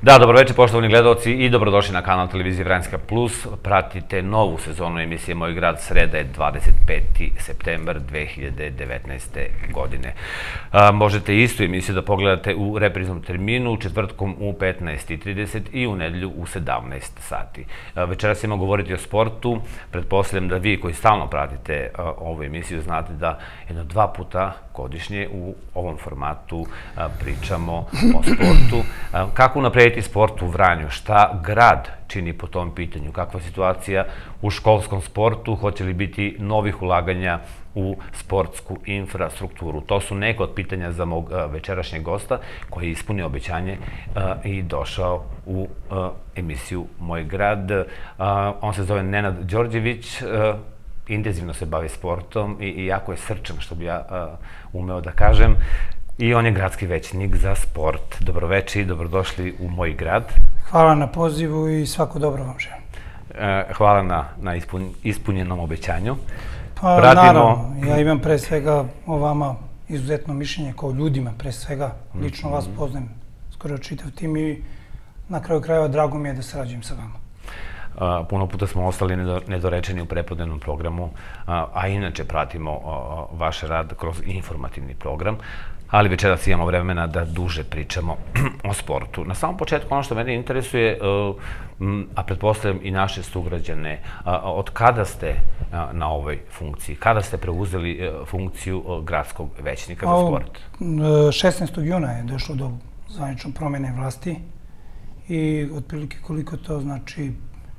Da, dobroveče poštovani gledalci i dobrodošli na kanal televizije Vranjska Plus. Pratite novu sezonu emisije Moj grad, sreda je 25. septembar 2019. godine. Možete istu emisiju da pogledate u repriznom terminu, četvrtkom u 15:30 i u nedelju u 17 sati. Večeras ćemo govoriti o sportu. Pretpostavljam da vi koji stalno pratite ovu emisiju znate da jedno 2 puta godišnje u ovom formatu pričamo o sportu. Kako unaprediti sport u Vranju? Šta grad čini po tom pitanju? Kakva je situacija u školskom sportu? Hoće li biti novih ulaganja u sportsku infrastrukturu? To su neka od pitanja za mog večerašnjeg gosta koji je ispunio obećanje i došao u emisiju Moj grad. On se zove Nenad Đorđević, intenzivno se bavi sportom i jako je srčan, što bi ja umeo da kažem. I on je gradski većnik za sport. Dobroveče i dobrodošli u Moj grad. Hvala na pozivu i svako dobro vam želim. Hvala na ispunjenom obećanju. Pa naravno, ja imam pre svega o vama izuzetno mišljenje kao ljudima pre svega. Lično vas poznajem skoro čitav tim i na kraju krajeva drago mi je da sarađujem sa vama. Puno puta smo ostali nedorečeni u prepodnevnom programu, a inače pratimo vaš rad kroz informativni program, ali večeras imamo vremena da duže pričamo o sportu. Na samom početku ono što mene interesuje, a pretpostavljam i naše sugrađane, od kada ste na ovoj funkciji? Kada ste preuzeli funkciju gradskog većnika za sport? 16. juna je došlo do zvanične promene vlasti i otprilike koliko to znači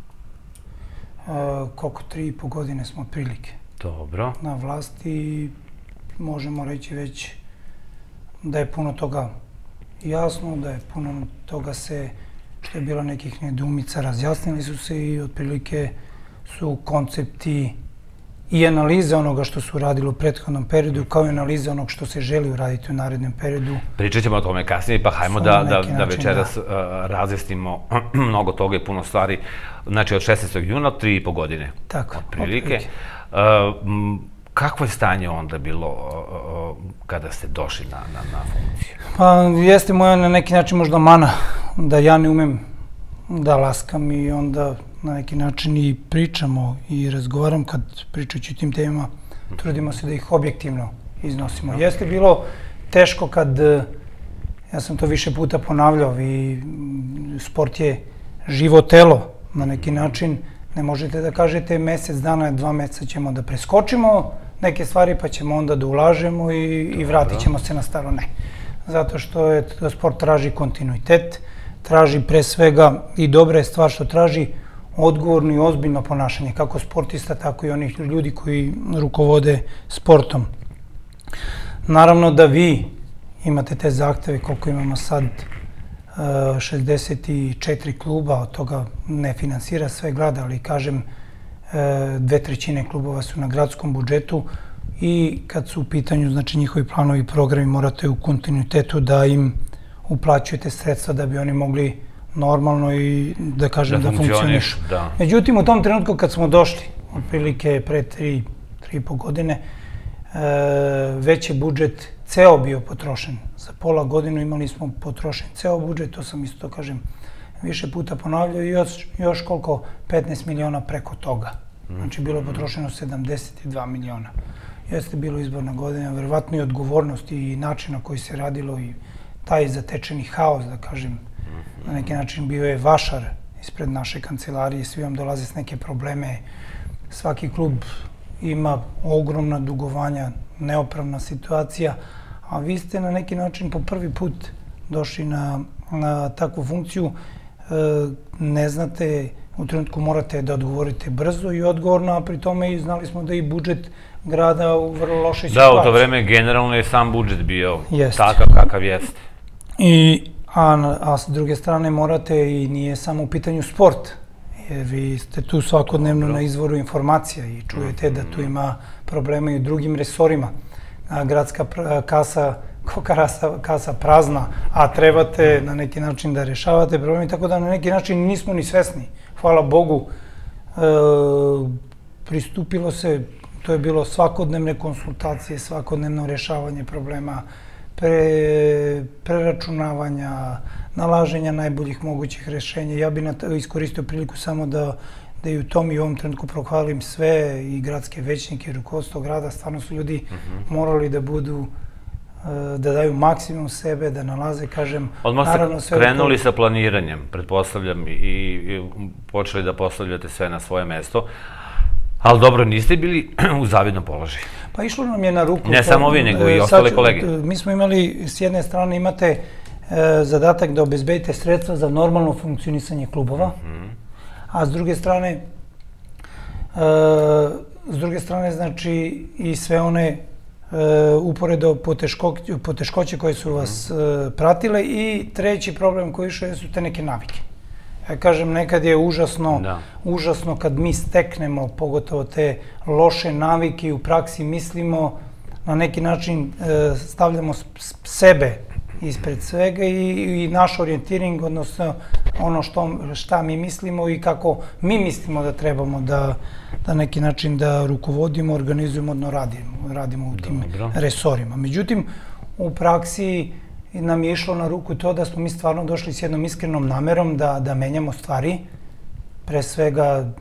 koliko 3,5 godine smo otprilike na vlasti i možemo reći već da je puno toga jasno, da je puno toga se, što je bilo nekih nedoumica, razjasnili su se i otprilike su koncepti i analize onoga što su radili u prethodnom periodu, kao i analize onog što se želi uraditi u narednom periodu. Pričat ćemo o tome kasnije, pa hajmo da večeras razjasnimo mnogo toga i puno stvari. Znači, od 16. juna, 3,5 godine. Tako, otprilike. Kakvo je stanje onda bilo kada ste došli na funkciju? Pa, jeste moja na neki način možda mana da ja ne umem da laskam i onda na neki način i pričamo i razgovaram kad pričajući o tim temama, trudimo se da ih objektivno iznosimo. Jeste bilo teško kad, ja sam to više puta ponavljao, i sport je živo telo na neki način. Ne možete da kažete mesec dana, 2 meseca ćemo da preskočimo neke stvari pa ćemo onda da ulažemo i vratit ćemo se na staro. Ne. Zato što sport traži kontinuitet, traži pre svega i dobra je stvar što traži odgovorno i ozbiljno ponašanje, kako sportista, tako i onih ljudi koji rukovode sportom. Naravno da vi imate te zahteve koliko imamo sad, 64 kluba, od toga ne finansira sve grad, ali kažem 2/3 klubova su na gradskom budžetu i kad su u pitanju znači njihovi planovi i programi morate u kontinuitetu da im uplaćujete sredstva da bi oni mogli normalno i da kažem da funkcionišu. Međutim, u tom trenutku kad smo došli, otprilike pre 3,5 godine, već je budžet ceo bio potrošen. Za pola godinu imali smo potrošen ceo budžet, to sam isto kažem više puta ponavljao i još koliko 15 miliona preko toga. Znači bilo je potrošeno 72 miliona. Jeste bilo izborna godina, verovatno i odgovornost i način na koji se radilo i taj zatečeni haos, da kažem, na neki način bio je vašar ispred naše kancelarije, svi vam dolaze s neke probleme, svaki klub ima ogromna dugovanja, neopravna situacija, a vi ste na neki način po prvi put došli na takvu funkciju, ne znate, u trenutku morate da odgovorite brzo i odgovorno, a pri tome i znali smo da i budžet grada u vrlo lošoj situaciji. Da, u to vreme generalno je sam budžet bio takav kakav jeste. A s druge strane morate i nije samo u pitanju sport, jer vi ste tu svakodnevno na izvoru informacija i čujete da tu ima problema i u drugim resorima. Gradska kasa prazna, a trebate na neki način da rešavate problemi, tako da na neki način nismo ni svesni. Hvala Bogu, pristupilo se, to je bilo svakodnevne konsultacije, svakodnevno rešavanje problema, preračunavanja, nalaženja najboljih mogućih rešenja. Ja bih iskoristio priliku samo da i u tom i u ovom trenutku prohvalim sve i gradske većnike i rukovodstvo grada. Stvarno su ljudi morali da budu, da daju maksimum sebe, da nalaze, kažem, naravno sve... Odmah ste krenuli sa planiranjem, pretpostavljam, i počeli da postavljate sve na svoje mesto, ali dobro, niste bili u zavidnom položaju. Pa išlo nam je na ruku. Ne samo vi, nego i ostale kolege. Mi smo imali, s jedne strane imate zadatak da obezbedite sredstva za normalno funkcionisanje klubova, a s druge strane, znači, i sve one uporedo poteškoće koje su vas pratile i treći problem koji išao su te neke navike. Ja kažem, nekad je užasno kad mi steknemo, pogotovo te loše navike i u praksi mislimo, na neki način stavljamo sebe ispred svega i naš orijentiring, odnosno ono šta mi mislimo i kako mi mislimo da trebamo da na neki način da rukovodimo, organizujemo, radimo u tim resorima. Međutim, u praksi nam je išlo na ruku to da smo mi stvarno došli s jednom iskrenom namerom da menjamo stvari. Pre svega,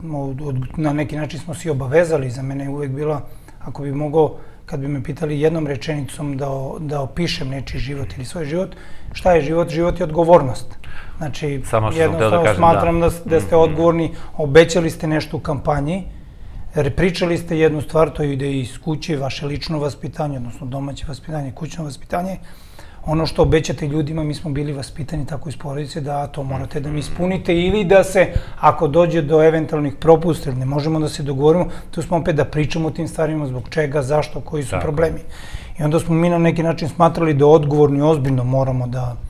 na neki način smo se obavezali, za mene je uvek bila, ako bi mogao, kad bi me pitali jednom rečenicom da opišem nečiji život ili svoj život, šta je život? Život je odgovornost. Znači, jednostavno smatram da ste odgovorni, obećali ste nešto u kampanji, pričali ste jednu stvar, to ide iz kuće, vaše lično vaspitanje, odnosno domaće vaspitanje, kućno vaspitanje. Ono što obećate ljudima, mi smo bili vaspitani tako iz porodice da to morate da mi ispunite ili da se, ako dođe do eventualnih propusta, ne možemo da se dogovorimo, tu smo opet da pričamo o tim stvarima, zbog čega, zašto, koji su problemi. I onda smo mi na neki način smatrali da odgovorno i ozbiljno moramo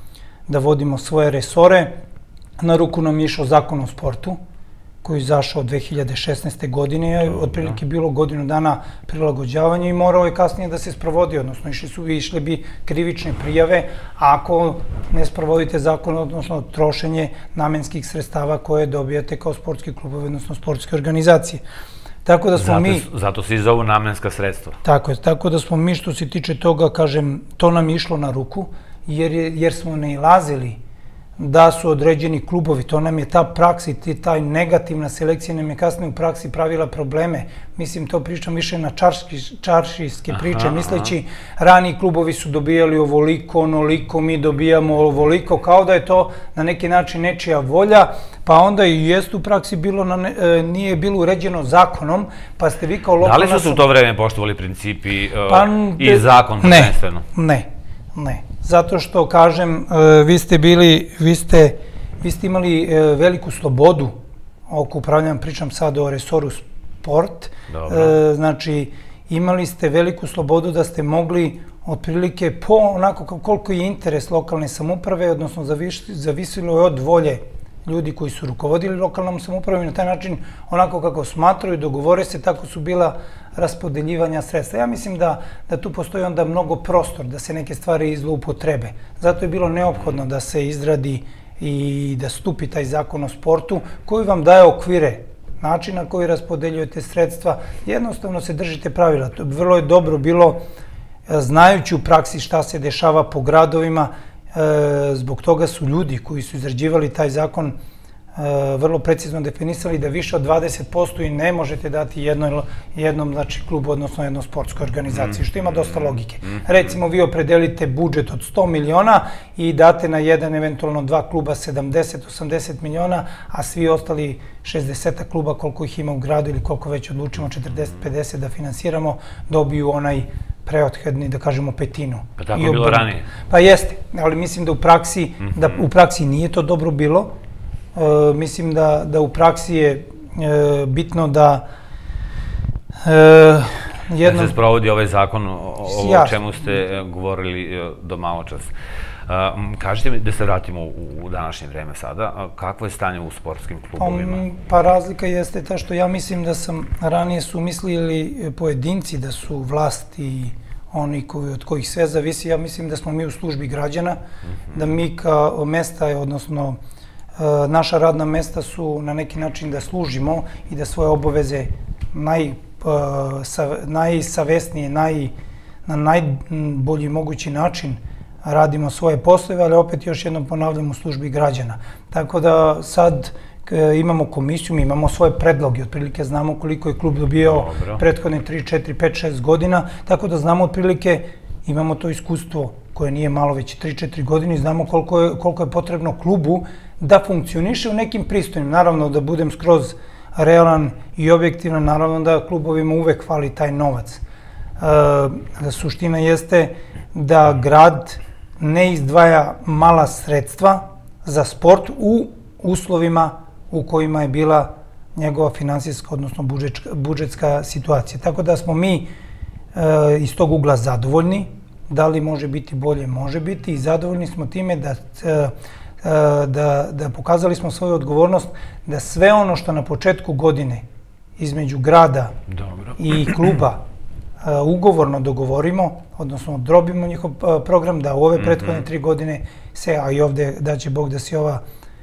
da vodimo svoje resore. Na ruku nam je išao Zakon o sportu, koji je izašao od 2016. godine, otprilike bilo godinu dana prilagođavanja i morao je kasnije da se sprovodi, odnosno išle bi krivične prijave ako ne sprovodite zakon, odnosno trošenje namenskih sredstava koje dobijate kao sportski klubovi, odnosno sportske organizacije. Tako da smo mi... Zato se i zovu namenska sredstva. Tako da smo mi, što se tiče toga, kažem, to nam je išlo na ruku, jer smo nailazili da su određeni klubovi, to nam je ta praksa i taj negativna selekcija nam je kasnije u praksi pravila probleme. Mislim, to pričam više na čaršijske priče, misleći raniji klubovi su dobijali ovoliko, onoliko, mi dobijamo ovoliko, kao da je to na neki način nečija volja, pa onda i jeste u praksi nije bilo uređeno zakonom, pa ste vi kao lokalna... Da li su se u to vreme poštovali principi i zakon prvenstveno? Ne. Zato što, kažem, vi ste imali veliku slobodu oko upravljanja, pričam sad o resoru sport, znači imali ste veliku slobodu da ste mogli otprilike po onako koliko je interes lokalne samouprave, odnosno zavisilo je od volje ljudi koji su rukovodili lokalnom samoupravom i na taj način onako kako smatraju, dogovore se, tako su bila raspodeljivanja sredstva. Ja mislim da tu postoji onda mnogo prostor da se neke stvari zloupotrebe. Zato je bilo neophodno da se izradi i da stupi taj zakon o sportu koji vam daje okvire, način na koji raspodeljujete sredstva. Jednostavno se držite pravila. Vrlo je dobro bilo, znajući u praksi šta se dešava po gradovima, zbog toga su ljudi koji su izrađivali taj zakon vrlo precizno definisali da više od 20% i ne možete dati jednom klubu, odnosno jednoj sportskoj organizaciji, što ima dosta logike. Recimo, vi opredelite budžet od 100 miliona i date na jedan, eventualno dva kluba 70-80 miliona, a svi ostali 60 kluba, koliko ih ima u gradu ili koliko već odlučimo, 40-50 da finansiramo, dobiju onaj preothodni, da kažemo, petinu. Pa tako je bilo ranije? Pa jeste, ali mislim da u praksi nije to dobro bilo. Mislim da u praksi je bitno da se sprovodi ovaj zakon o čemu ste govorili do malo čas. Kažite mi, da se vratimo u današnje vreme sada, kakvo je stanje u sportskim klubovima? Pa razlika jeste ta što ja mislim da ranije su mislili pojedinci da su vlast i oni od kojih sve zavisi. Ja mislim da smo mi u službi građana, da mi kao mesta, odnosno naša radna mesta su na neki način da služimo i da svoje obaveze najsavesnije, na najbolji mogući način radimo svoje poslove, ali opet još jednom ponavljam u službi građana. Tako da sad imamo komisiju, mi imamo svoje predloge, otprilike znamo koliko je klub dobio prethodne 3, 4, 5, 6 godina, tako da znamo otprilike, imamo to iskustvo koje nije malo, već 3-4 godine, znamo koliko je potrebno klubu da funkcioniše u nekim pristojnim. Naravno, da budem skroz realan i objektivan, naravno da klubovima uvek fali taj novac. Suština jeste da grad ne izdvaja mala sredstva za sport u uslovima u kojima je bila njegova finansijska, odnosno budžetska situacija. Tako da smo mi iz tog ugla zadovoljni. Da li može biti bolje? Može biti. I zadovoljni smo time da pokazali smo svoju odgovornost da sve ono što na početku godine između grada i kluba ugovorno dogovorimo, odnosno odrobimo njihov program, da u ove prethodne 3 godine se, a i ovde da će Bog da se ova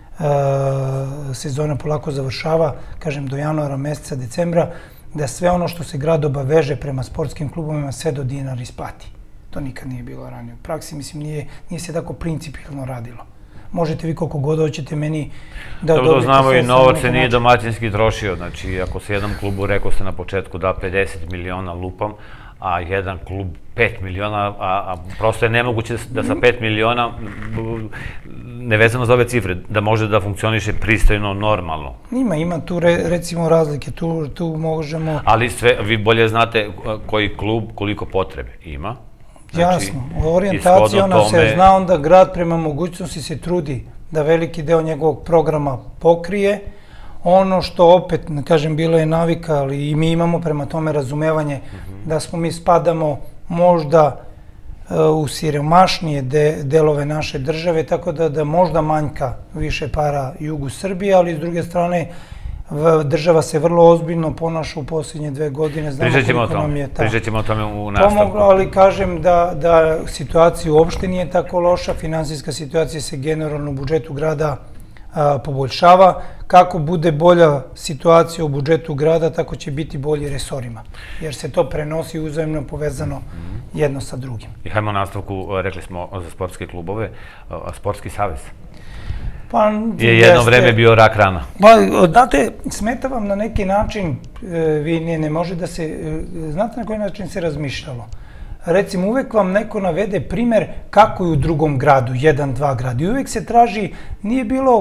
sezona polako završava, kažem do januara, meseca, decembra, da sve ono što se grad obaveže prema sportskim klubovima sve do dinara isplati. To nikad nije bilo ranije u praksi, mislim, nije se tako principijalno radilo. Možete vi koliko god hoćete meni da dobijete sve. To znamo i novac se nije domaćinski trošio, znači ako se jednom klubu, rekao ste na početku, da 50 miliona lupam, a jedan klub 5 miliona, a prosto je nemoguće da sa 5 miliona, nevezano za ove cifre, da može da funkcioniše pristojno, normalno. Ima tu recimo razlike, tu možemo... Ali vi bolje znate koji klub, koliko potrebe ima. Jasno, orijentacijona se zna, onda grad prema mogućnosti se trudi da veliki deo njegovog programa pokrije. Ono što opet, kažem, bilo je navika, ali i mi imamo prema tome razumevanje da mi spadamo možda u siromašnije delove naše države, tako da možda manjka više para jugu Srbije, ali s druge strane država se vrlo ozbiljno ponaša u posljednje 2 godine. Pričat ćemo o tome u nastavku. Pomoglo, ali kažem da situacija uopšte nije tako loša, finansijska situacija se generalno u budžetu grada poboljšava. Kako bude bolja situacija u budžetu grada, tako će biti bolji resorima, jer se to prenosi uzajemno povezano jedno sa drugim. I hajmo nastavku, rekli smo za sportske klubove, Sportski savez. Je jedno vreme bio rak rana. Znate, smeta vam na neki način, vi ne može da se, znate na koji način se razmišljalo? Recimo, uvek vam neko navede primer kako je u drugom gradu, 1-2 grada. I uvek se traži, nije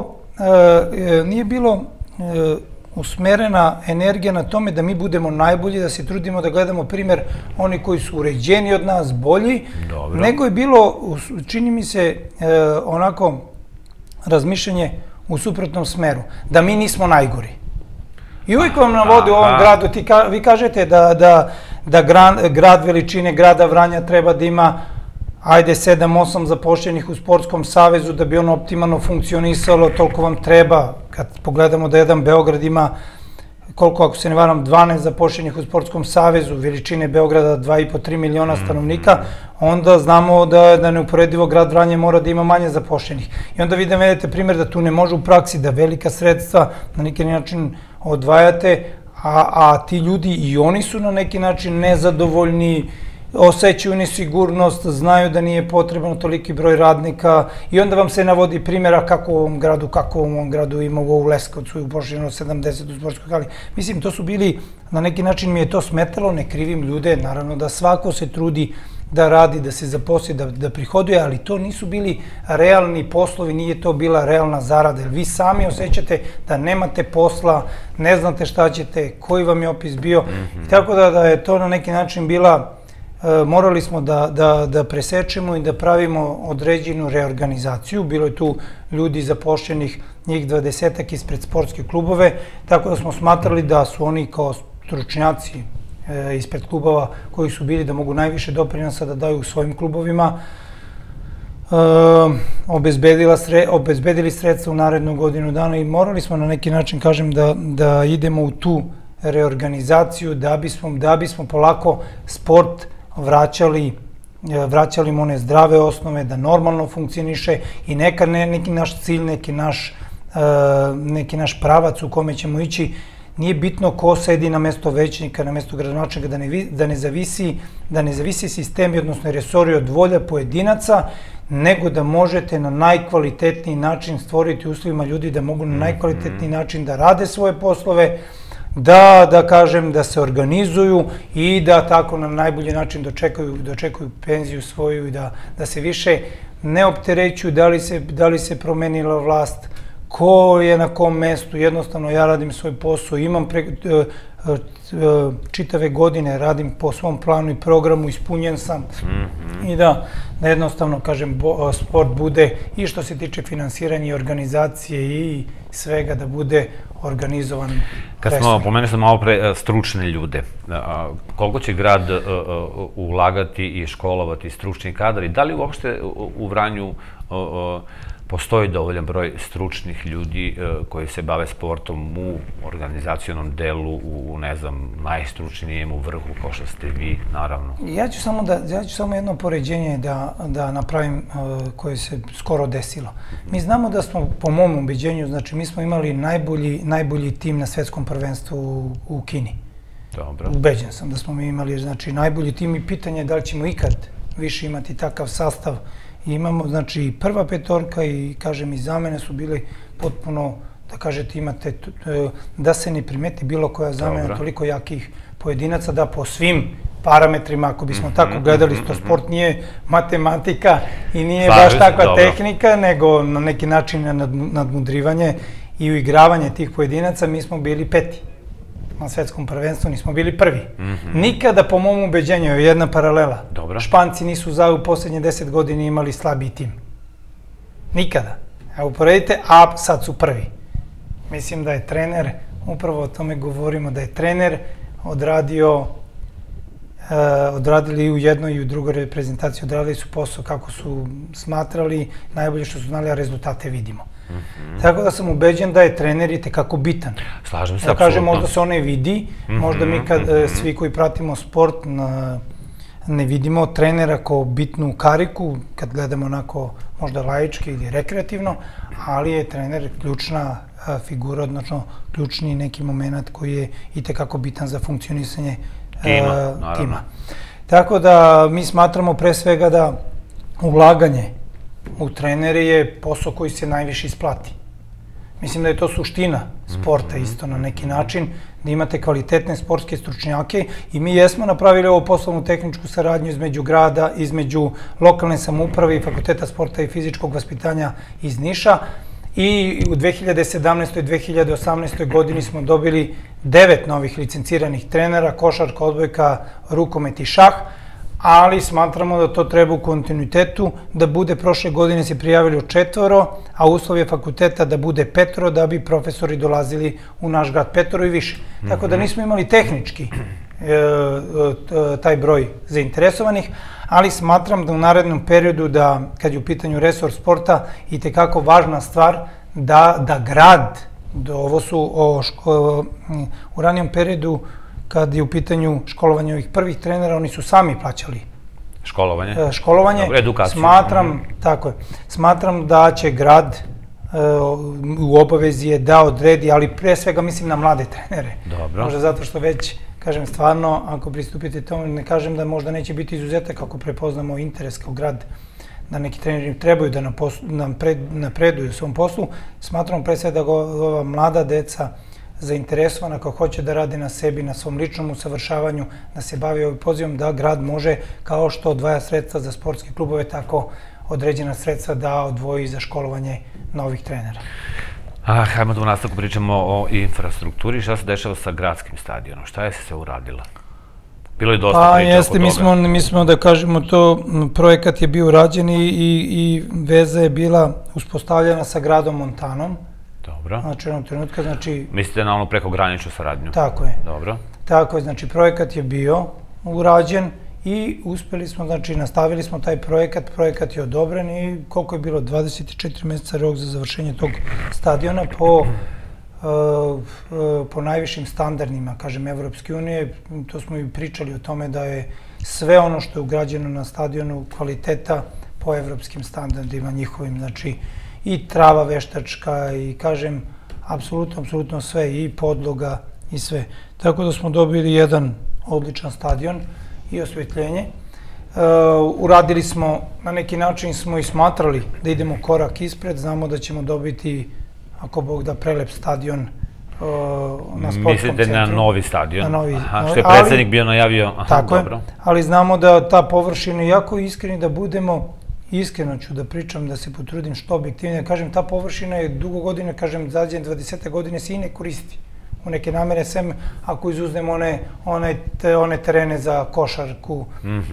bilo usmerena energija na tome da mi budemo najbolji, da se trudimo da gledamo primer oni koji su uređeni od nas, bolji, nego je bilo, čini mi se, onako razmišljanje u suprotnom smeru, da mi nismo najgori. I uvijek vam navode u ovom gradu, vi kažete da grad veličine grada Vranja treba da ima, ajde, 7-8 zapošljenih u Sportskom savezu, da bi ono optimalno funkcionisalo, toliko vam treba. Kad pogledamo da jedan Beograd ima, koliko, ako se ne varam, 12 zapošljenih u Sportskom savezu, veličine Beograda 2,5-3 miliona stanovnika, onda znamo da neuporedivo grad Vranje mora da ima manje zapošljenih. I onda vi da vedete primjer da tu ne može u praksi da velika sredstva na neki način odvajate, a ti ljudi i oni su na neki način nezadovoljni, osjećaju nesigurnost, znaju da nije potrebno toliki broj radnika i onda vam se navodi primjera kako u ovom gradu ima u Leskovcu i upošljeno 70 u sportskoj hali. Mislim, to su bili, na neki način mi je to smetalo, ne krivim ljude, naravno da svako se trudi da radi, da se zaposli, da prihoduje, ali to nisu bili realni poslovi, nije to bila realna zarada, jer vi sami osjećate da nemate posla, ne znate šta ćete, koji vam je opis bio, tako da je to na neki način bila, morali smo da presečemo i da pravimo određenu reorganizaciju. Bilo je tu ljudi zapošljenih, njih 20-ak ispred sportske klubove, tako da smo smatrali da su oni kao stručnjaci ispred klubova koji su bili da mogu najviše doprinosa da daju u svojim klubovima, obezbedili sredstva u narednu godinu dana i morali smo na neki način, kažem, da idemo u tu reorganizaciju da bismo polako sport vraćali mu one zdrave osnove, da normalno funkcioniše i neki naš cilj, neki naš pravac u kome ćemo ići. Nije bitno ko sedi na mesto većnika, na mesto gradonačelnika, da ne zavisi sistemi, odnosno resori od volja pojedinaca, nego da možete na najkvalitetniji način stvoriti uslovima ljudi da mogu na najkvalitetniji način da rade svoje poslove, da kažem, da se organizuju i da tako na najbolji način dočekuju penziju svoju i da se više ne opterećuju da li se promenila vlast, ko je na kom mestu, jednostavno ja radim svoj posao, imam čitave godine, radim po svom planu i programu, ispunjen sam i da jednostavno, kažem, sport bude i što se tiče finansiranja i organizacije i svega da bude organizovan. Kad smo pomenuli malo pre stručne ljude, koliko će grad ulagati i školovati stručni kadar i da li uopšte u Vranju postoji dovoljan broj stručnih ljudi koji se bave sportom u organizacionom delu, u, ne znam, najstručnijem, u vrhu, kao što ste vi, naravno? Ja ću samo jedno poređenje da napravim koje se skoro desilo. Mi znamo da smo, po mom ubeđenju, znači mi smo imali najbolji tim na svetskom prvenstvu u Kini. Dobro. Ubeđen sam da smo mi imali, znači, najbolji tim i pitanje je da li ćemo ikad više imati takav sastav. Imamo, znači, prva petorka i, kažem, i zamene su bili potpuno, da kažete, imate, da se ne primeti bilo koja zamena toliko jakih pojedinaca, da po svim parametrima, ako bismo tako gledali, to sport nije matematika i nije baš takva tehnika, nego na neki način nadmudrivanje i uigravanje tih pojedinaca, mi smo bili peti na svetskom prvenstvu, nismo bili prvi. Nikada, po mom ubeđenju, je jedna paralela. Španci nisu u poslednje 10 godina imali slabiji tim. Nikada. Evo, uporedite, a sad su prvi. Mislim da je trener, upravo o tome govorimo, da je trener odradili i u jednoj i u drugoj reprezentaciji, odradili su posao kako su smatrali, najbolje što su znali, a rezultate vidimo. Tako da sam ubeđen da je trener i tekako bitan. Slažem se, apsolutno. Da kažem, možda se on ne vidi, možda mi kad svi koji pratimo sport ne vidimo trenera kao bitnu kariku, kad gledamo onako možda laički ili rekreativno, ali je trener ključna figura, odnosno ključni neki moment koji je i tekako bitan za funkcionisanje tima. Tako da mi smatramo pre svega da ulaganje u trenere je posao koji se najviše isplati. Mislim da je to suština sporta isto na neki način, da imate kvalitetne sportske stručnjake i mi jesmo napravili ovo poslovnu tehničku saradnju između grada, između lokalne samouprave i Fakulteta sporta i fizičkog vaspitanja iz Niša i u 2017. i 2018. godini smo dobili 9 novih licenciranih trenera, košarka, odbojka, rukomet i šah, ali smatramo da to treba u kontinuitetu, da bude prošle godine se prijavili 4, a uslov je fakulteta da bude 5, da bi profesori dolazili u naš grad 5 i više. Tako da nismo imali tehnički taj broj zainteresovanih, ali smatram da u narednom periodu, da kad je u pitanju resor sporta, i tekako važna stvar da grad, ovo su u ranijem periodu, kad je u pitanju školovanje ovih prvih trenera, oni su sami plaćali školovanje. Edukaciju. Smatram da će grad u obavezi je da odredi, ali pre svega mislim na mlade trenere. Možda zato što već, kažem, stvarno, ako pristupite tomu, ne kažem da možda neće biti izuzetak ako prepoznamo interes kao grad, da neki treneri trebaju da napreduju u svom poslu. Smatram pre svega da ova mlada deca zainteresovana, ako hoće da radi na sebi, na svom ličnom usavršavanju, da se bavi ovim pozivom, da grad može, kao što odvaja sredstva za sportske klubove, tako određena sredstva da odvoji za školovanje novih trenera. Hajmo da u nastavku pričamo o infrastrukturi. Šta se dešava sa gradskim stadionom? Šta je se uradila? Bilo je dosta priča oko toga. Mi smo, da kažemo to, projekat je bio urađen i veza je bila uspostavljena sa gradom Montanom. Dobro. Znači, jednog trenutka, znači... Mislite na onu prekograničnu saradnju? Tako je. Dobro. Tako je, znači, projekat je bio urađen i uspeli smo, znači, nastavili smo taj projekat je odobren i koliko je bilo, 24 meseca rok za završenje tog stadiona po najvišim standardima, kažem, Evropske unije. To smo i pričali o tome da je sve ono što je ugrađeno na stadionu kvaliteta po evropskim standardima njihovim, znači, i trava veštačka i, kažem, apsolutno sve, i podloga i sve. Tako da smo dobili jedan odličan stadion i osvetljenje. Uradili smo, na neki način smo i smatrali da idemo korak ispred, znamo da ćemo dobiti, ako Bog da, prelep stadion na sportskom centru. Mislite na novi stadion? Na novi, što je predsednik bio najavio? Tako je, ali znamo da ta površina, jako iskreni da budemo, iskreno ću da pričam, da se potrudim što objektivnije, kažem, ta površina je dugo godine, kažem, zadnje 20. godine se i ne koristi u neke namere, sem ako izuzmemo one terene za košarku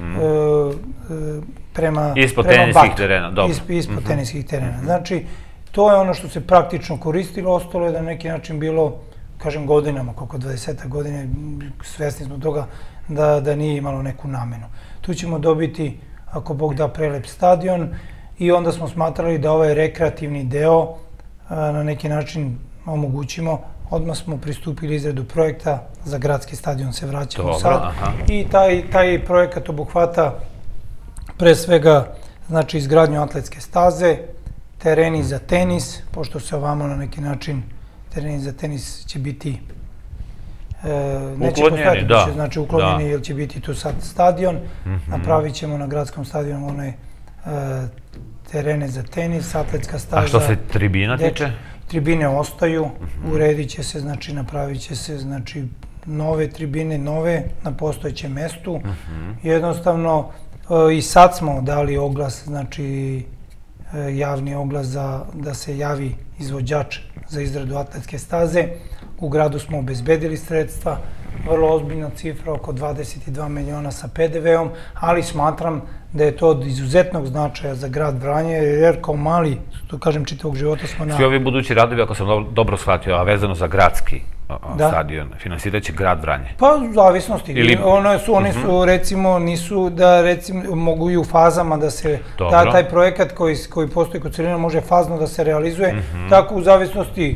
prema ispod teniskih terena, dobro. Ispod teniskih terena. Znači, to je ono što se praktično koristilo, ostalo je da na neki način bilo, kažem, godinama, koliko 20 godine, svesni smo toga da nije imalo neku namenu. Tu ćemo dobiti, ako Bog da, prelep stadion i onda smo smatrali da ovaj rekreativni deo na neki način omogućimo. Odmah smo pristupili izradu projekta, za gradski stadion se vraćamo sad. I taj projekat obuhvata pre svega, znači, izgradnju atletske staze, tereni za tenis, pošto se ovamo na neki način tereni za tenis će biti uklonjeni, da. Znači uklonjeni, jer će biti tu sad stadion. Napravit ćemo na gradskom stadionu one terene za tenis, atletska staza. A što se tribina tiče? Tribine ostaju, uredit će se, znači napravit će se, znači, nove tribine, nove na postojećem mestu. Jednostavno, i sad smo dali oglas, znači javni oglas da se javi izvođač za izradu atletske staze. U gradu smo obezbedili sredstva, vrlo ozbiljna cifra, oko 22 miliona sa PDV-om, ali smatram da je to od izuzetnog značaja za grad Vranje, jer kao mali, to kažem, čitavog života smo na... Svi ovi budući radovi, ako sam dobro shvatio, a vezano za gradski stadion, finansirat će grad Vranje? Pa, u zavisnosti. Oni su, recimo, nisu da, recimo, mogu i u fazama da se... Taj projekat koji postoji kod celina može fazno da se realizuje, tako u zavisnosti...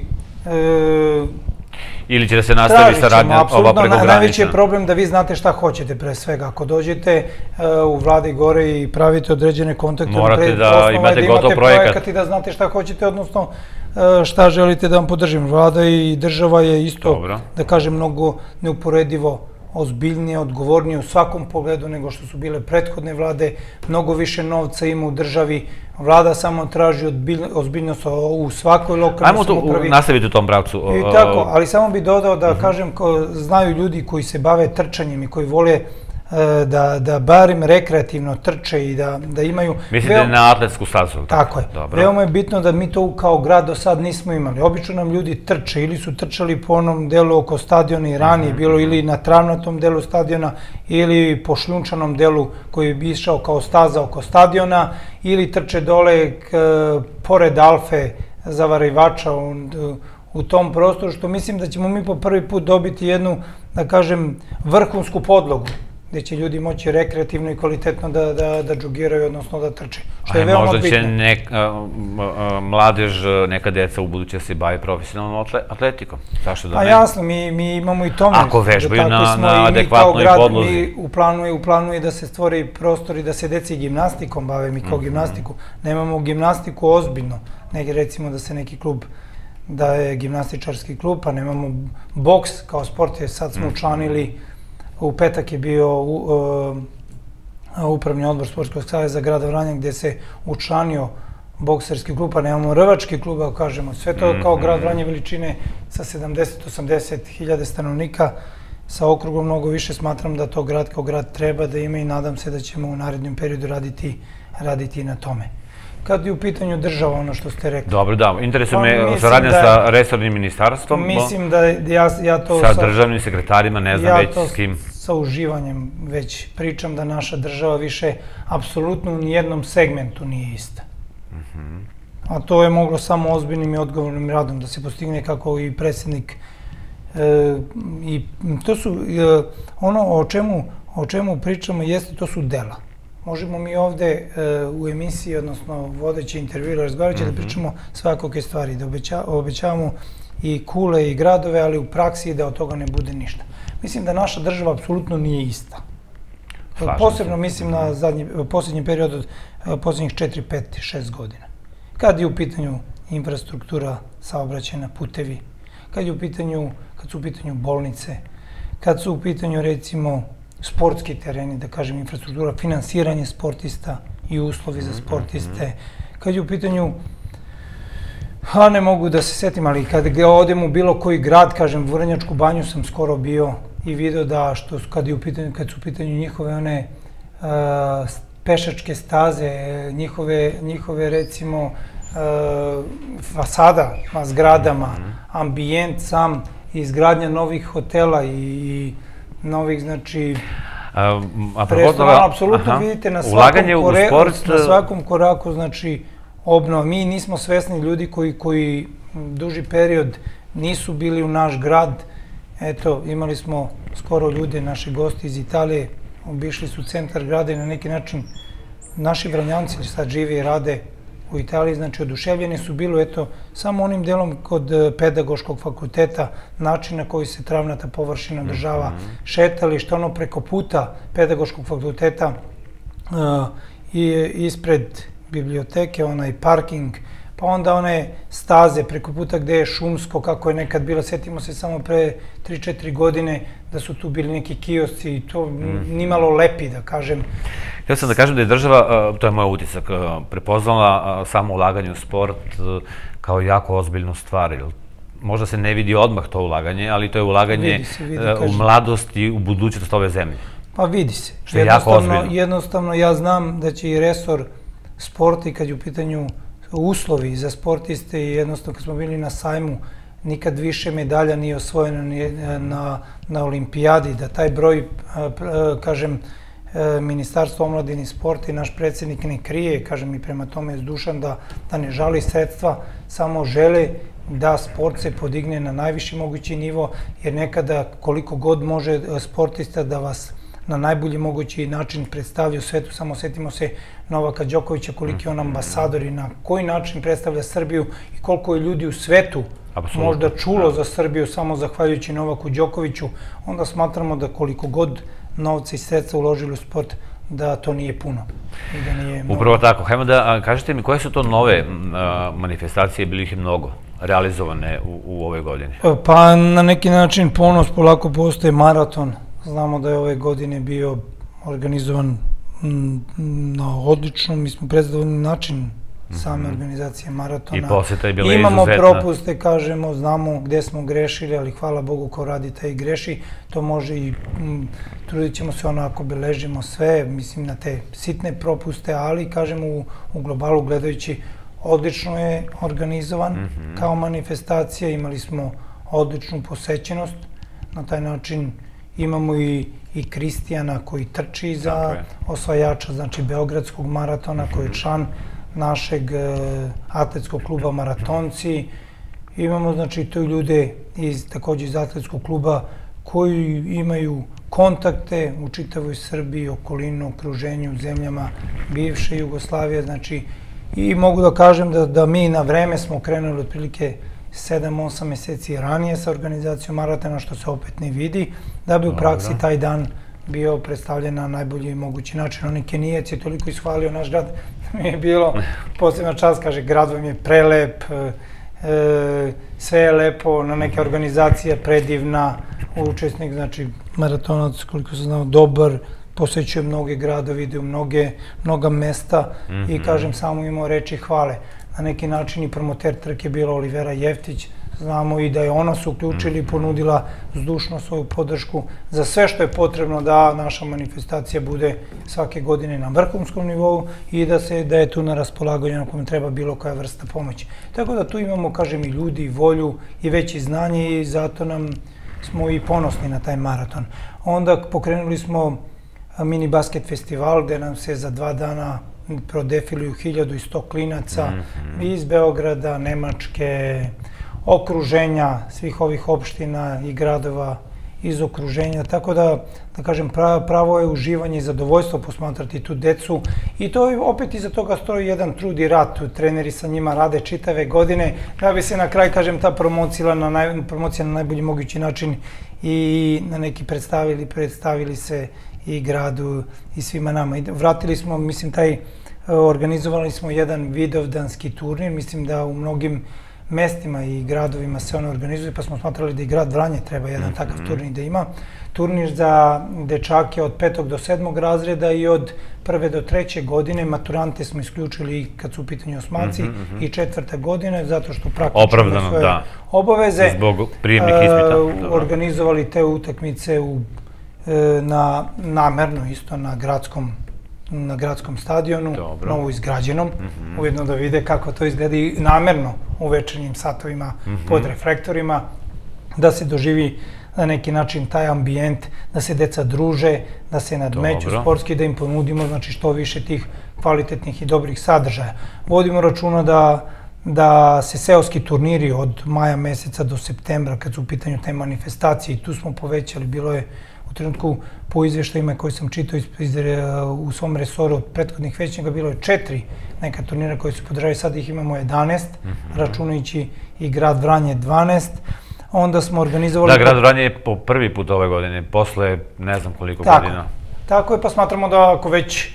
Ili će da se nastavi saradnja ova prekogranična? Najveći je problem da vi znate šta hoćete pre svega. Ako dođete u vladi gore i pravite određene kontakte, morate da imate gotov projekat i da znate šta hoćete, odnosno šta želite da vam podržim. Vlada i država je isto, da kažem, mnogo neuporedivo ozbiljnije, odgovornije u svakom pogledu nego što su bile prethodne vlade. Mnogo više novca ima u državi. Vlada samo traži ozbiljnost u svakoj lokalnoj samoupravi. Ajmo nastaviti u tom pravcu. I tako, ali samo bih dodao da kažem, znaju ljudi koji se bave trčanjem i koji vole da barem rekreativno trče i da imaju... Mislite na atletsku stazu? Tako je. Veoma je bitno da mi to kao grad do sad nismo imali. Obično nam ljudi trče ili su trčali po onom delu oko stadiona i ranije bilo, ili na travnatom delu stadiona, ili po šljunčanom delu koji bi išao kao staza oko stadiona, ili trče dole pored Alfe zavarivača u tom prostoru, što mislim da ćemo mi po prvi put dobiti jednu, da kažem, vrhunsku podlogu, gde će ljudi moći rekreativno i kvalitetno da džogiraju, odnosno da trče. Što je veoma bitno. Možda će mladež, neka deca u buduće se bavi profesionalnom atletikom. Zašto da ne? A jasno, mi imamo i tome. Ako vežbaju na adekvatnoj podlozi. U planu je da se stvori prostor i da se deci gimnastikom bave, mi kao gimnastiku. Nemamo gimnastiku ozbiljno. Recimo da se neki klub, da je gimnastičarski klub, pa nemamo boks kao sport, jer sad smo učlanili. U petak je bio upravni odbor Sportskog saveza grada Vranja gde se učlanio bokserski klub, pa nemamo rvački klub, ako kažemo. Sve to kao grad Vranje veličine sa 70-80 hiljada stanovnika, sa okrugom mnogo više. Smatram da to grad kao grad treba da ima i nadam se da ćemo u narednom periodu raditi na tome. Kad je u pitanju država, ono što ste rekli. Dobro, da. Interesuje me saradnja sa resornim ministarstvom. Mislim da ja to... Sa državnim sekretarima, ne znam već s kim. Ja to sa uživanjem već pričam da naša država više apsolutno u nijednom segmentu nije ista. A to je moglo samo ozbiljnim i odgovornim radom da se postigne, kako i predsjednik. I to su, ono o čemu pričamo jeste, to su dela. Možemo mi ovde u emisiji, odnosno vodeći intervju, razgovarati da pričamo svakakve stvari, da obećavamo i kule i gradove, ali u praksi da od toga ne bude ništa. Mislim da naša država apsolutno nije ista. Posebno mislim na posljednji period od posljednjih 4, 5, 6 godina. Kad je u pitanju infrastruktura, saobraćajna, putevi, kad su u pitanju bolnice, kad su u pitanju, recimo, sportski tereni, da kažem, infrastruktura, finansiranje sportista i uslovi za sportiste. Kad je u pitanju, ne mogu da se setim, ali kad odem u bilo koji grad, kažem, Vrnjačku banju sam skoro bio i video da kad su u pitanju njihove one pešačke staze, njihove recimo fasada na zgradama, ambijent sam, izgradnja novih hotela i novih, znači, restorana, apsolutno vidite na svakom koraku, znači, obnova. Mi nismo svesni ljudi koji duži period nisu bili u naš grad. Eto, imali smo skoro ljude, naši gosti iz Italije, obišli su centar grada i na neki način naši Vranjanci sad žive i rade u Italiji, znači oduševljeni su bilo, eto, samo onim delom kod pedagoškog fakulteta, način na koji se travnata površina održava, šetalište, ono preko puta pedagoškog fakulteta i ispred biblioteke, onaj parking, pa onda one staze preko puta gde je šumsko, kako je nekad bilo, setimo se samo pre 3-4 godine da su tu bili neki kiosci i to nimalo lepi, da kažem. Htio sam da kažem da je država, to je moj utisak, prepoznala samo ulaganje u sport kao jako ozbiljnu stvar. Možda se ne vidi odmah to ulaganje, ali to je ulaganje u mladost i u budućnost ove zemlje. Pa vidi se. Što je jako ozbiljno. Jednostavno, ja znam da će i resor sporta i kad je u pitanju uslovi za sportiste i jednostavno kad smo bili na sajmu, nikad više medalja nije osvojeno na olimpijadi, da taj broj, kažem, Ministarstvo omladine i sporta i naš predsjednik ne krije, kažem i prema tome je zdušan da ne žali sredstva, samo žele da sport se podigne na najviši mogući nivo, jer nekada koliko god može sportista da vas na najbolji mogući način predstavlja u svetu, samo setimo se Novaka Đokovića, koliki je on ambasador i na koji način predstavlja Srbiju i koliko je ljudi u svetu možda čulo za Srbiju samo zahvaljujući Novaku Đokoviću, onda smatramo da koliko god novca i sredstva uložili u sport, da to nije puno. Upravo tako. Hajmo da kažete mi koje su to nove manifestacije, bili ih je mnogo, realizovane u ovoj godini? Pa na neki način ponos polako postaje maraton. Znamo da je ove godine bio organizovan na odličnom, mi smo predstavljeni način same organizacije maratona. I poseta je bila izuzetna. Imamo propuste, kažemo, znamo gde smo grešili, ali hvala Bogu ko radi taj greši. To može i trudit ćemo se onako, beležimo sve, mislim na te sitne propuste, ali kažemo u globalu gledajući odlično je organizovan kao manifestacija, imali smo odličnu posećenost, na taj način imamo i Kristijana koji trči za osvajača, znači Beogradskog maratona, koji je član našeg atletskog kluba Maratonci. Imamo, znači, to ljude takođe iz atletskog kluba koji imaju kontakte u čitavoj Srbiji, okolinu, okruženju, zemljama bivše Jugoslavije, znači, i mogu da kažem da mi na vreme smo krenuli otprilike 7-8 meseci ranije sa organizacijom maratona, što se opet ne vidi, da bi u praksi taj dan bio predstavljen na najbolji mogući način. Onaj Kenijec je toliko ishvalio naš grad, da mi je bilo posebna čast, kaže, grad vam je prelep, sve je lepo, na neke organizacije predivna, učesnik, znači maratonac, koliko se znao, dobar, posećuje mnoge gradove, ide u mnoga mesta i, kažem, samo imao reči hvale. Na neki način i promoter trke bila Olivera Jeftić, znamo i da je ona se uključila i ponudila zdušno svoju podršku za sve što je potrebno da naša manifestacija bude svake godine na vrhunskom nivou i da je tu na raspolaganju na kome treba bilo koja vrsta pomoći. Tako da tu imamo, kažem, i ljudi, i volju, i veći znanje i zato smo i ponosni na taj maraton. Onda pokrenuli smo mini basket festival gde nam se za 2 dana prodefiluju 1100 klinaca iz Beograda, Nemačke, okruženja svih ovih opština i gradova iz okruženja, tako da kažem, pravo je uživanje i zadovoljstvo posmatrati tu decu i to opet iza toga stoji jedan trud i rad, treneri sa njima rade čitave godine, da bi se na kraj, kažem, ta promocija na najbolji mogući način i na neki predstavili se i gradu i svima nama. Vratili smo, mislim, organizovali smo jedan vidovdanski turnir, mislim da u mnogim mestima i gradovima se one organizuju, pa smo smatrali da i grad Vranje treba jedan takav turnir da ima. Turnir za dečake od 5. do 7. razreda i od 1. do 3. godine. Maturante smo isključili i kad su u pitanju osmaci i 4. godine, zato što praktično ima svoje obaveze. Zbog prijemnih ispita. Organizovali te utakmice namerno isto na gradskom stadionu, novo izgrađenom, ujedno da vide kako to izgleda i namerno u večernjim satovima pod reflektorima, da se doživi na neki način taj ambijent, da se deca druže, da se nadmeću sportski, da im ponudimo znači što više tih kvalitetnih i dobrih sadržaja. Vodimo računa da se seoski turniri od maja meseca do septembra, kad su u pitanju te manifestacije, i tu smo povećali, bilo je u trenutku po izvještajima koje sam čitao u svom resoru od prethodnih većnika, bilo je 4 neka turnira koji su podržavali, sad ih imamo 11, računajući i grad Vranje 12. Onda smo organizovali... Da, grad Vranje je po prvi put ove godine, posle ne znam koliko godina. Tako je, pa smatramo da ako već...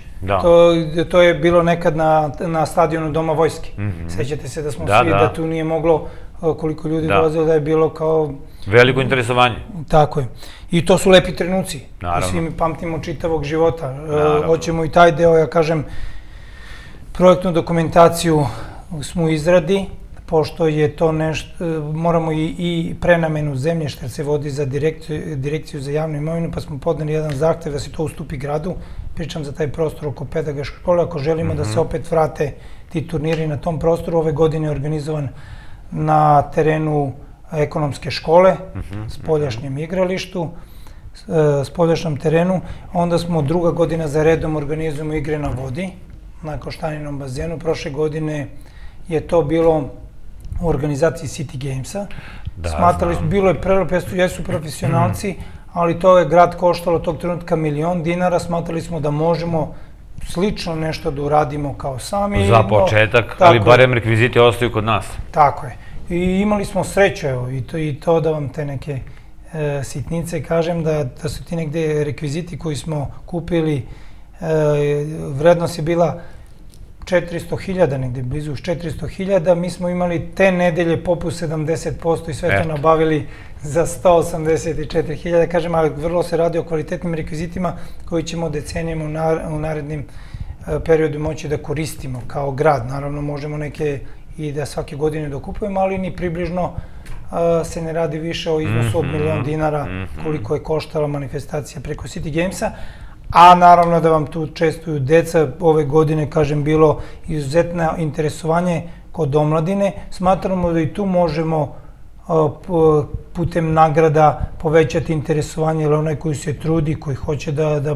To je bilo nekad na stadionu Doma vojske. Sećate se da smo svi, da tu nije moglo, koliko ljudi dolazilo, da je bilo kao... Veliko interesovanje. Tako je. I to su lepi trenuci. Svi mi pamtimo čitavog života. Hoćemo i taj deo, ja kažem, projektnu dokumentaciju smo u izradi, pošto je to nešto, moramo i prenamenu zemljišta, jer se vodi za direkciju za javnu imovinu, pa smo podneli jedan zahtev da se to ustupi gradu. Pričam za taj prostor oko pedagoške škole. Ako želimo da se opet vrate ti turniri na tom prostoru, ove godine je organizovan na terenu ekonomske škole, spoljašnjem igralištu, spoljašnjem terenu. Onda smo druga godina za redom organizujemo igre na vodi, na Koštaninom bazenu. Prošle godine je to bilo u organizaciji City Gamesa. Smatrali smo, bilo je prelepo, jesu profesionalci, ali to je grad koštalo tog trenutka $1.000.000. Smatrali smo da možemo slično nešto da uradimo kao sami. Za početak, ali barem rekviziti ostaju kod nas. Tako je. I imali smo sreću, evo, i to da vam te neke sitnice kažem, da su ti negde rekviziti koji smo kupili, vrednost je bila 400.000, negde blizu 400.000, mi smo imali te nedelje popust 70% i sve to nabavili za 184.000, kažem, ali vrlo se radi o kvalitetnim rekvizitima koji ćemo decenijama u narednim periodu moći da koristimo kao grad. Naravno, možemo neke i da svake godine dokupujemo, ali ni približno se ne radi više o iznosu od $1.000.000 koliko je koštala manifestacija preko City Gamesa. A naravno da vam tu čestuju deca, ove godine, kažem, bilo izuzetno interesovanje kod omladine. Smatramo da i tu možemo putem nagrada povećati interesovanje, jer onaj koji se trudi, koji hoće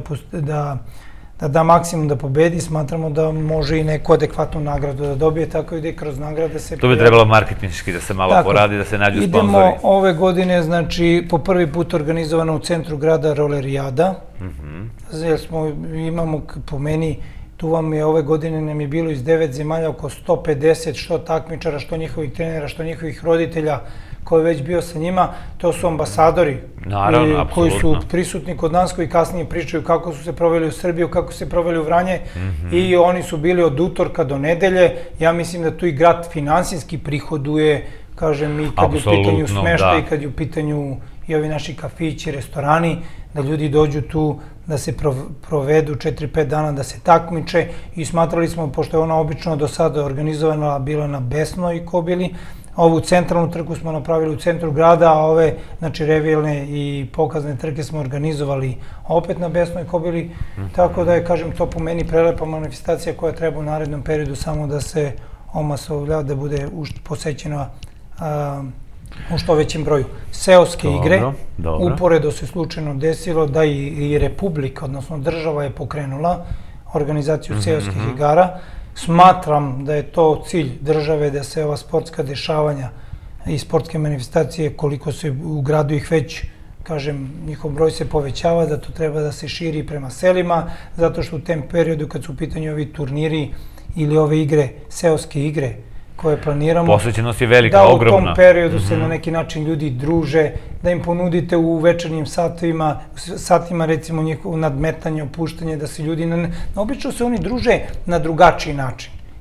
da maksimum da pobedi, smatramo da može i neku adekvatnu nagradu da dobije, tako i da i kroz nagrade se... To bi trebalo marketinški da se malo poradi, da se nađu sponzori. Idemo ove godine, znači, po prvi put organizovano u centru grada Rolerijada, jer imamo, po meni, tu vam je ove godine nam je bilo iz 9 zemalja oko 150, što takmičara, što njihovih trenera, što njihovih roditelja, ko je već bio sa njima, to su ambasadori koji su prisutni kod nas, koji kasnije pričaju kako su se proveli u Srbiju, kako su se proveli u Vranje i oni su bili od utorka do nedelje. Ja mislim da tu i grad finansijski prihoduje, kažem, i kad je u pitanju smeštaj, kad je u pitanju i ovi naši kafići, restorani, da ljudi dođu tu, da se provedu 4-5 dana, da se takmiče, i smatrali smo, pošto je ona obično do sada organizovana bila na Besnoj kobili, ovu centralnu trku smo napravili u centru grada, a ove, znači, revijalne i pokazne trke smo organizovali opet na Besnoj kobili, tako da je, kažem, to po meni prelepa manifestacija koja treba u narednom periodu samo da se omasovlja, da bude posećena u što većem broju. Seoske igre, uporedo se slučajno desilo da i Republika, odnosno država, je pokrenula organizaciju seoskih igara. Smatram da je to cilj države, da se ova sportska dešavanja i sportske manifestacije, koliko se u gradu ih već, kažem, njihov broj se povećava, da to treba da se širi prema selima, zato što u tem periodu kad su u pitanju ovi turniri ili ove igre, seoske igre koje planiramo, posvećenost je velika, ogromna. Da u tom periodu se na neki način ljudi druže, da im ponudite u večernjim satima, recimo, njihovo nadmetanje, opuštanje, da se ljudi, obično se oni druže na drugačiji način.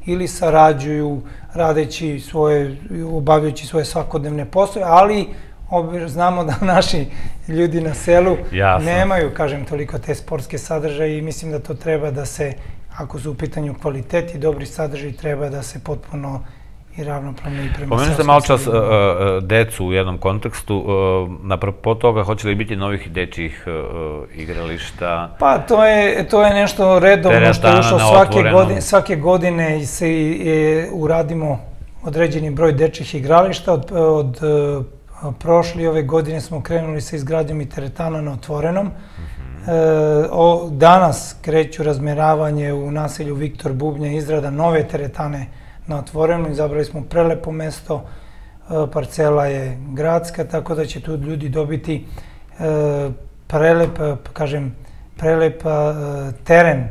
ili sarađuju radeći obavljajući svoje svakodnevne poslove, ali znamo da naši ljudi na selu nemaju, kažem, toliko te sportske sadržaje i mislim da to treba da se, ako su u pitanju kvalitet i dobri sadržaj, treba da se potpuno i ravnopravno i prema Pomenuli ste malo čas decu u jednom kontekstu, napravo toga hoće li biti novih dečjih igrališta? Pa to je nešto redovno što je ušlo svake godine se uradimo određeni broj dečjih igrališta. Od prošle i ove godine smo krenuli sa izgradnjom i teretana na otvorenom. Danas kreću razmeravanje u naselju Viktor Bubnja, izrada nove teretane na otvorenom. Izabrali smo prelepo mesto, parcela je gradska, tako da će tu ljudi dobiti prelep teren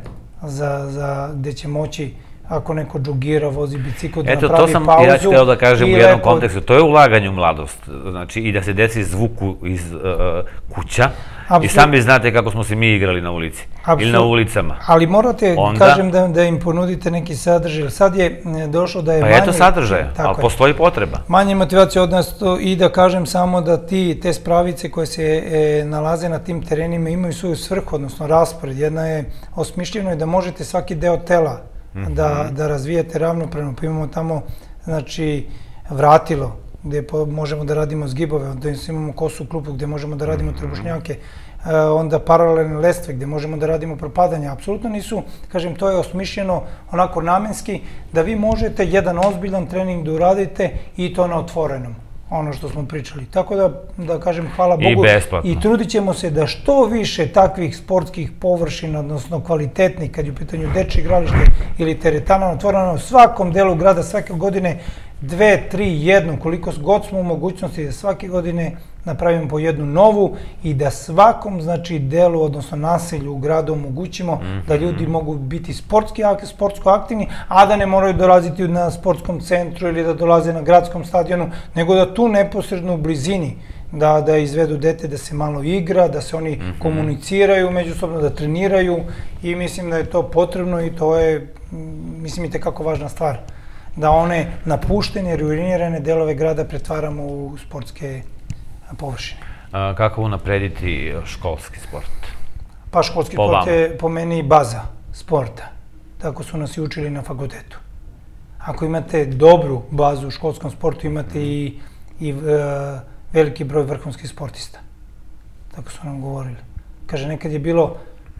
gde će moći, ako neko džugira, vozi bicikl, da napravi pauzu. Eto, to sam ja hteo da kažem u jednom kontekstu. To je ulaganje u mladost. Znači, i da se deci izvuku iz kuća. I sami znate kako smo se mi igrali na ulici. Ili na ulicama. Ali morate, kažem, da im ponudite neki sadržaj. Sad je došlo da je manje... Pa eto sadržaja, ali postoji potreba. Manje motivacije od nas i da kažem samo da te spravice koje se nalaze na tim terenima imaju svoju svrhu, odnosno raspored. Jedna je osmišljeno da možete svaki deo tela da razvijate ravnopravno, pa imamo tamo, znači, vratilo, gde možemo da radimo zgibove, onda imamo kosu klupu gde možemo da radimo trbušnjake, onda paralelne lestve gde možemo da radimo propadanja. Apsolutno nisu, kažem, to je osmišljeno onako namenski, da vi možete jedan ozbiljan trening da uradite i to na otvorenom, ono što smo pričali. Tako da kažem, hvala Bogu, i trudit ćemo se da što više takvih sportskih površina, odnosno kvalitetnih, kad je u pitanju dečje igralište ili teretana otvorena u svakom delu grada svake godine, 2, 3, 1, koliko god smo u mogućnosti da svake godine napravimo po jednu novu i da svakom, znači, delu, odnosno naselju u gradu omogućimo da ljudi mogu biti sportsko aktivni, a da ne moraju dolaziti na sportskom centru ili da dolaze na gradskom stadionu, nego da tu neposredno u blizini da izvedu dete, da se malo igra, da se oni komuniciraju međusobno, da treniraju i mislim da je to potrebno i to je, mislim, i tekako važna stvar. Da one napuštene, ruinirane delove grada pretvaramo u sportske površine. Kako unaprediti školski sport? Pa školski sport je po meni baza sporta. Tako su nas i učili na fakultetu. Ako imate dobru bazu u školskom sportu, imate i veliki broj vrhunskih sportista. Tako su nam govorili. Kaže, nekad je bilo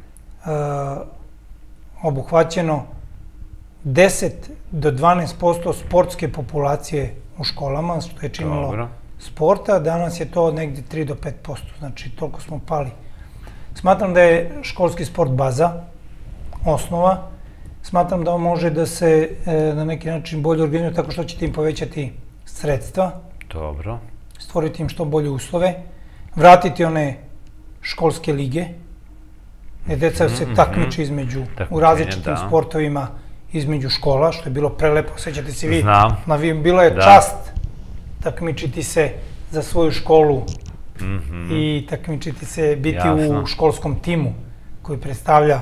obuhvaćeno 10 do 12% sportske populacije u školama, što je činilo sporta. Danas je to negdje 3 do 5%, znači toliko smo pali. Smatram da je školski sport baza, osnova. Smatram da on može da se na neki način bolje organizuje tako što ćete im povećati sredstva. Dobro. Stvoriti im što bolje uslove. Vratiti one školske lige, gde deca se takmiče u različitim sportovima između škola, što je bilo prelepo. Sećate se vi, bilo je čast takmičiti se za svoju školu i takmičiti se, biti u školskom timu koji predstavlja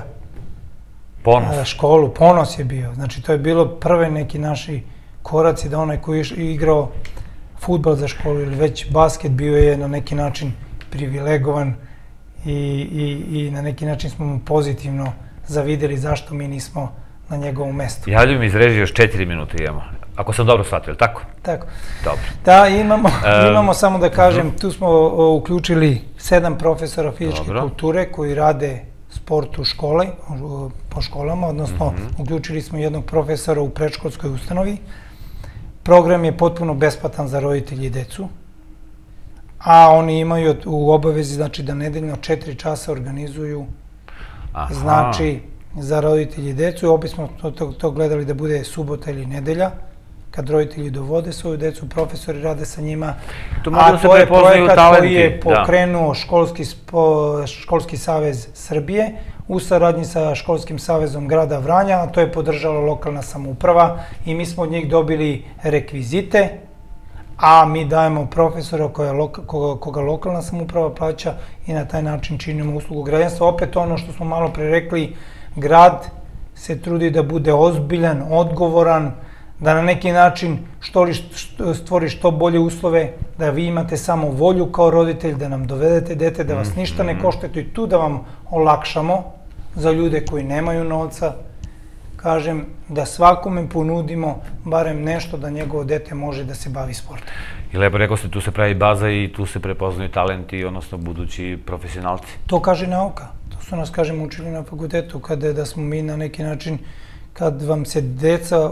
školu. Ponos je bio. Znači, to je bilo prve neki naši koraci da onaj koji je igrao fudbal za školu ili već basket bio je na neki način privilegovan i na neki način smo mu pozitivno zavideli zašto mi nismo na njegovom mestu. Javljaju mi iz režije, još 4 minute imamo. Ako sam dobro shvatio, tako? Tako. Dobro. Da, imamo, samo da kažem, tu smo uključili 7 profesora fizičke kulture koji rade sport u škole, po školama, odnosno uključili smo jednog profesora u predškolskoj ustanovi. Program je potpuno besplatan za roditelji i decu, a oni imaju u obavezi, znači, da nedeljno 4 časa organizuju, znači, za roditelji i decu. I opet smo to gledali da bude subota ili nedelja, kad roditelji dovode svoju decu, profesori rade sa njima. A to je projekat koji je pokrenuo Školski savez Srbije u saradnji sa Školskim savezom grada Vranja, a to je podržala lokalna samouprava i mi smo od njih dobili rekvizite, a mi dajemo profesora koga lokalna samouprava plaća i na taj način činimo uslugu građanstva. Opet ono što smo malo pre rekli, grad se trudi da bude ozbiljan, odgovoran, da na neki način stvori što bolje uslove, da vi imate samo volju kao roditelj, da nam dovedete dete, da vas ništa ne košta, i tu da vam olakšamo za ljude koji nemaju novca. Kažem, da svakome ponudimo barem nešto da njegovo dete može da se bavi sportom. I lepo rekao ste, tu se pravi baza i tu se prepoznaju talenti, odnosno budući profesionalci. To kaže nauka. To su nas, kažem, učili na fakultetu, kada da smo mi na neki način, kad vam se deca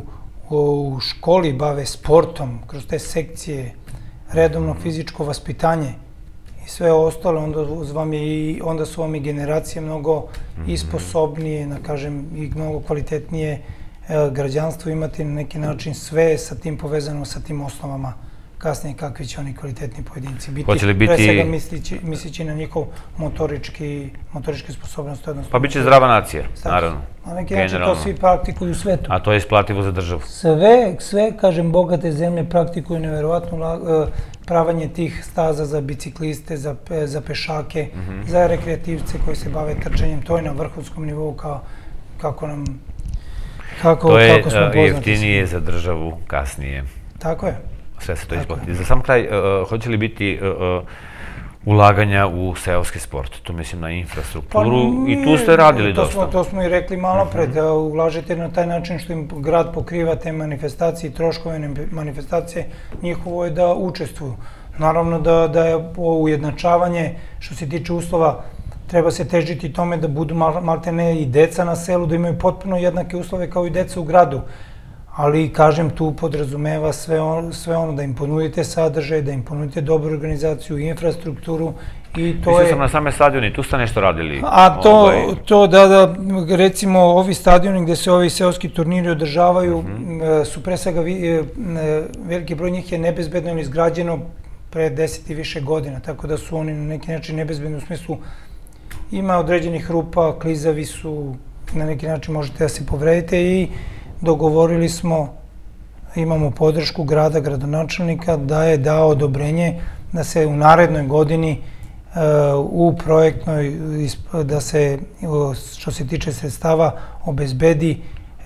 u školi bave sportom, kroz te sekcije, redovno fizičko vaspitanje i sve ostalo, onda su vam i generacije mnogo i sposobnije, da kažem, i mnogo kvalitetnije građanstvo imati na neki način, sve sa tim povezano, sa tim osnovama kasnije kakvi će oni kvalitetni pojedinci biti, pre svega mislići na njihov motoričke sposobnosti. Pa bit će zdrava nacija, naravno. Na neki način to svi praktikuju u svetu. A to je isplativo za državu. Sve, kažem, bogate zemlje praktikuju neverovatno pravanje tih staza za bicikliste, za pešake, za rekreativce koji se bave trčanjem. To je na vrhunskom nivou kako smo poznati. To je jeftinije za državu kasnije. Tako je. Sve se to isplati. Za sam kraj, hoće li biti ulaganja u seoski sport? Tu mislim na infrastrukturu i tu ste radili dosta. To smo i rekli malo pre, da ulažete na taj način što im grad pokriva te manifestacije i troškove manifestacije, njihovo je da učestvuju. Naravno da je ujednačavanje, što se tiče uslova, treba se težiti tome da budu maltene i deca na selu, da imaju potpuno jednake uslove kao i deca u gradu. Ali, kažem, tu podrazumeva sve ono da im ponudite sadržaj, da im ponudite dobru organizaciju, infrastrukturu i to je... Mislio sam na same stadione, tu ste nešto radili. A to da, recimo, ovi stadioni gde se ovi seoski turniri održavaju su pre svega, veliki broj njih je nebezbedno ili izgrađeno pre 10 i više godina, tako da su oni na neki način nebezbedni u smislu ima određenih rupa, klizavi su, na neki način možete da se povredite i dogovorili smo, imamo podršku grada, gradonačelnika, da je dao odobrenje da se u narednoj godini u projektnoj, da se, što se tiče sredstava, obezbede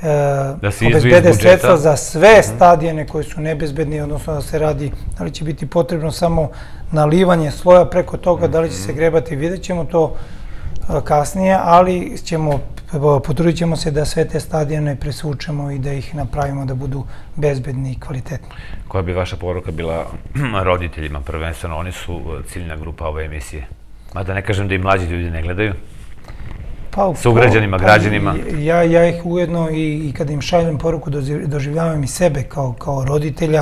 sredstva za sve stadione koji su nebezbedni, odnosno da se radi, da li će biti potrebno samo nalivanje sloja preko toga, da li će se grebati, vidjet ćemo to kasnije, ali potrudit ćemo se da sve te stadione presvučemo i da ih napravimo da budu bezbedni i kvalitetni. Koja bi vaša poruka bila roditeljima prvenstveno? Oni su ciljna grupa ove emisije. Mada ne kažem da i mlađi ljudi ne gledaju. Sugrađanima, građanima. Ja ih ujedno i kada im šaljem poruku doživljavam i sebe kao roditelja,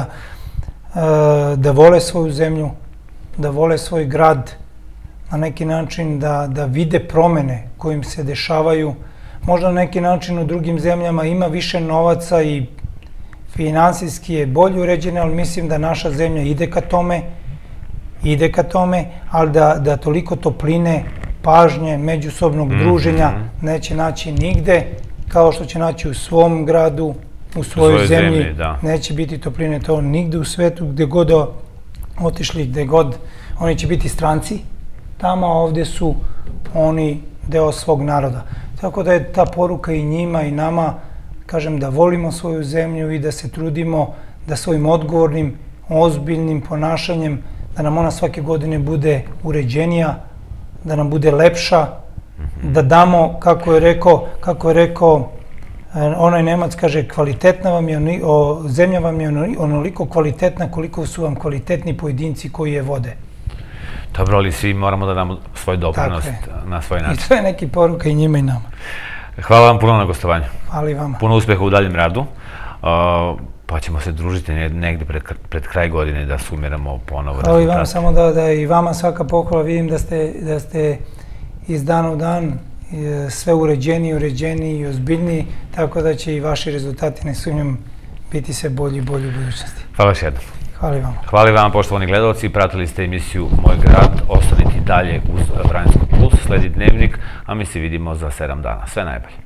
da vole svoju zemlju, da vole svoj grad, na neki način da vide promene kojim se dešavaju. Možda na neki način u drugim zemljama ima više novaca i finansijski je bolje uređena, ali mislim da naša zemlja ide ka tome, ali da toliko topline, pažnje, međusobnog druženja neće naći nigde, kao što će naći u svom gradu, u svojoj zemlji. Neće biti topline to nigde u svetu, gde god otišli, gde god, oni će biti stranci tamo, a ovde su oni deo svog naroda. Tako da je ta poruka i njima i nama, kažem, da volimo svoju zemlju i da se trudimo da svojim odgovornim, ozbiljnim ponašanjem, da nam ona svake godine bude uređenija, da nam bude lepša, da damo, kako je rekao onaj Nemac, kaže, zemlja vam je onoliko kvalitetna koliko su vam kvalitetni pojedinci koji je vode. Dobro, ali svi moramo da damo svoj doprinos na svoj način. I to je neki poruka i njima i nama. Hvala vam puno na gostovanju. Hvala i vama. Puno uspeha u daljem radu. Pa ćemo se družiti negde pred kraj godine da sumiramo ponovo rezultate. Hvala i vama, samo da i vama svaka pohvala. Vidim da ste iz dana u dan sve uređeniji i ozbiljniji, tako da će i vaši rezultati, ne sumnjam, biti sve bolji i bolji u budućnosti. Hvala još jednom. Hvala i vama. Hvala i vama, poštovani gledalci. Pratili ste emisiju Moj grad. Ostanite dalje uz Vranjsko plus. Sledi Dnevnik, a mi se vidimo za 7 dana. Sve najbolje.